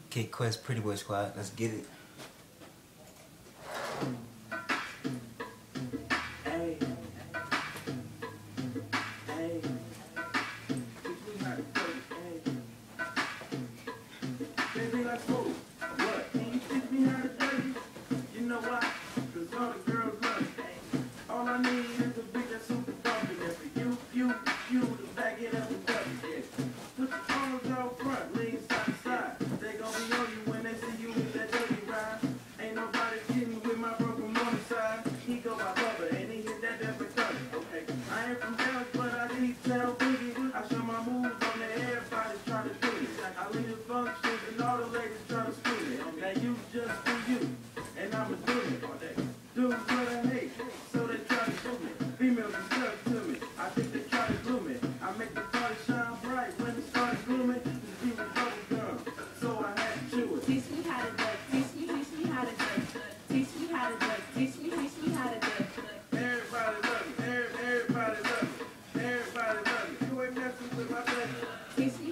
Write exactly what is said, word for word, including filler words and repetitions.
KiddQuest Pretty Boy Squad. Let's get it. Hey, hey, teach me how to play, hey. Baby, like, whoa, what? Can you teach me how to play? You know why? Cause all the girls love it, hey. All I need is a beat that's super bumpy. And for you, you, you, to back it up and double it. Put your arms out front, lean side to side. They gon' be on you when they see you with that dirty ride. Ain't nobody kidding with my broken money side. He go by Bubba and he hit that different color. Okay, I ain't from Dallas, but I detail boogie. I show my moves on there, everybody try to do it. I lead the functions and all the ladies try to screw it. Now you just do you, and I'ma do it all day. Do what I hate, so they try to do me. Females are stuck to me, I think they try to glue me. I make the party shine bright when it started glooming. This beat was bubble gum, so I had to chew it. Teach me how to duck, teach me, teach me how to duck, teach me how to duck, teach me, teach me how to duck. Everybody love me, everybody love me, everybody love me. You ain't messing with my baby. Teach me